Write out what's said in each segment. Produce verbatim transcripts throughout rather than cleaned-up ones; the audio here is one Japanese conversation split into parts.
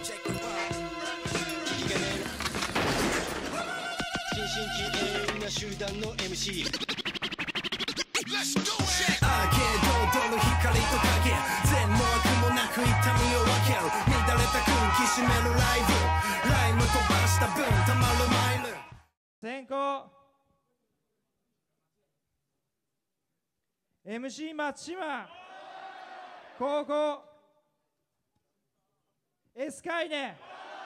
新進気鋭な集団の エムシーアーケード踊る光と影全の悪もなく痛みを分ける乱れた空気締めるライブライム飛ばした分たまるマイル先行 エムシー 松島後攻エスカイネ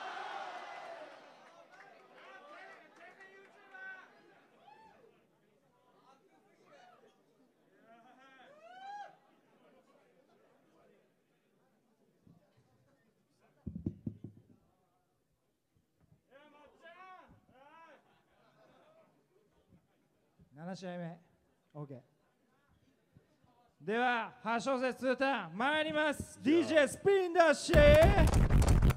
なな試合目 OK でははち小節ツーターン参ります ディージェー スピンダッシュ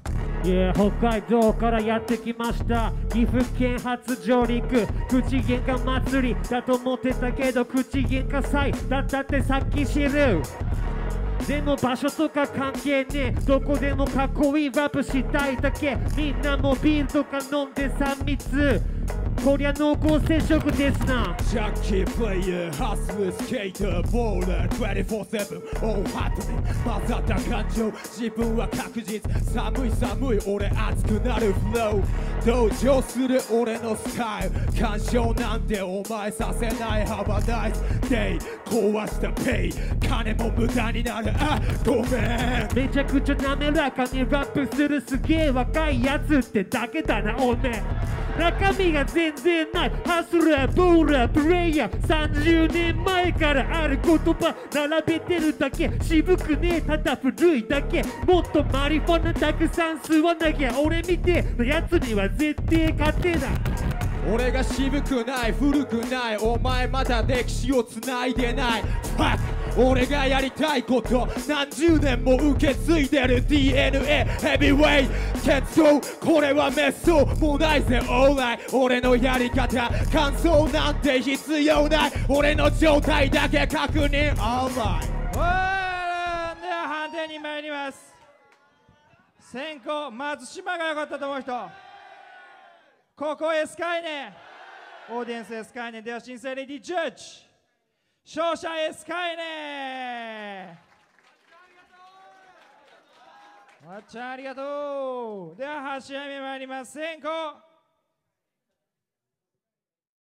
Yeah、北海道からやってきました岐阜県初上陸口喧嘩祭りだと思ってたけど口喧嘩祭だったってさっき知るでも場所とか関係ねえどこでもかっこいいラップしたいだけみんなもビールとか飲んでさん密こりゃ濃厚接触ですなジャッキープレイヤーハスルスケーターボーラー にじゅうよじかん オーハットで混ざった感情自分は確実寒い寒い俺熱くなるフロー同情する俺のスタイル干渉なんてお前させないハバナイスデイ壊したペイ金も無駄になるあごめんめちゃくちゃ滑らかにラップするすげえ若いやつってだけだなおめえ中身が全然ないハスラーボーラープレイヤーさんじゅうねんまえからある言葉並べてるだけ渋くねえただ古いだけもっとマリファナたくさん吸わなきゃ俺みてえなやつには絶対勝てない俺が渋くない古くないお前まだ歴史をつないでないファック俺がやりたいこと何十年も受け継いでる ディーエヌエー ヘビーウェイト決闘これは滅相もうないぜオーライ俺のやり方感想なんて必要ない俺の状態だけ確認オーライでは判定に参ります先攻松島が良かったと思う人ここエスカイネオーディエンスエスカイネでは新生レディジャッジ勝者エスカイネわっちゃんありがとうでははち試合目参ります先攻